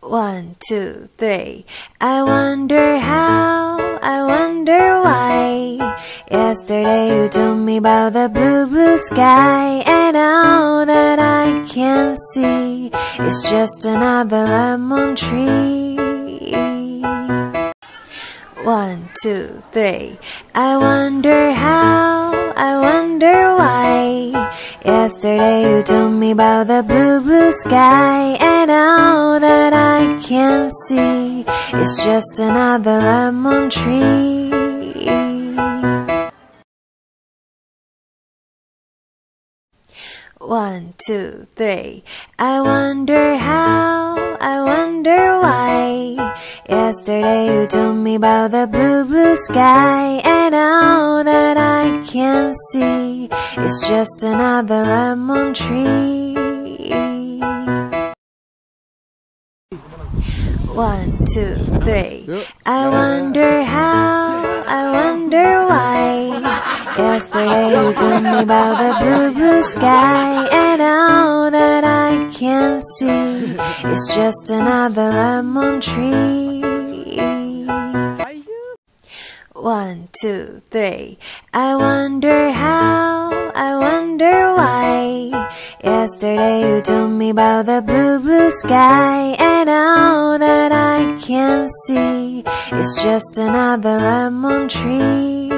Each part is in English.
One, two, three. I wonder how, I wonder why. Yesterday you told me about the blue, blue sky. And now that I can see, it's just another lemon tree. One, two, three. I wonder how, I wonder why. Yesterday you told me about the blue, blue sky. And now that I can see, it's just another lemon tree. One, two, three. I wonder how, I wonder why. Yesterday you told me about the blue, blue sky. And now that I can see, it's just another lemon tree. One, two, three. I wonder how, I wonder why. Yesterday you told me about the blue, blue sky. And now that I can see, it's just another lemon tree. One, two, three. I wonder how, I wonder why. Yesterday you told me about the blue, blue sky. And now that I can see, it's just another lemon tree.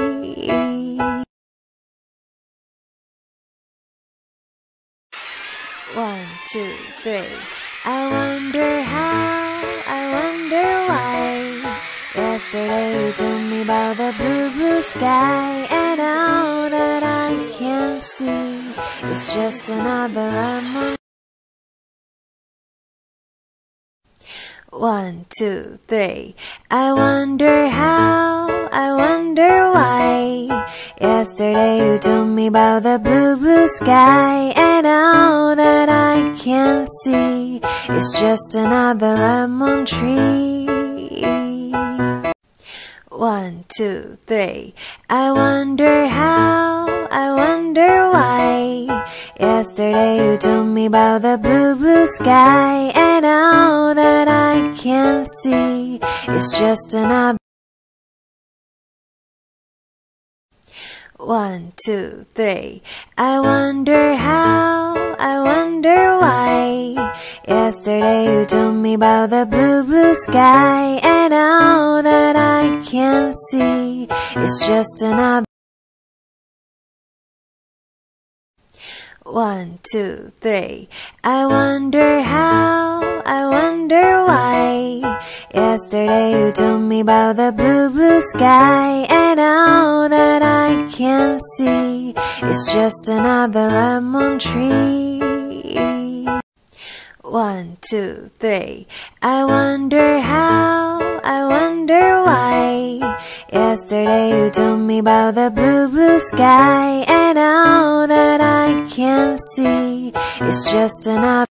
One, two, three. I wonder how, I wonder why. Yesterday you told me about the blue, blue sky. And now that I can see, it's just another lemon. One, two, three. I wonder how, I wonder why. Yesterday you told me about the blue, blue sky. And now that I can see, it's just another lemon tree. One, two, three. I wonder how, I wonder why. Yesterday you told me about the blue, blue sky. And now that I can see, it's just another. One, two, three. I wonder how, I wonder why. Yesterday you told me about the blue, blue sky. And now that I can see, it's just another. One, two, three. I wonder how, I wonder why. Yesterday you told me about the blue, blue sky. And now that I can see, it's just another lemon tree. One, two, three. I wonder how, I wonder why. Yesterday you told me about the blue, blue sky. And now that I can see, it's just another.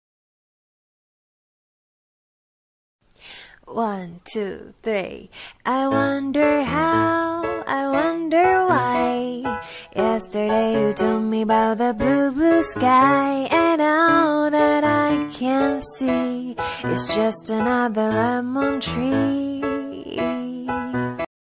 One, two, three. I wonder how, I wonder why. Yesterday you told me about the blue, blue sky. And now that I can see, it's just another lemon tree.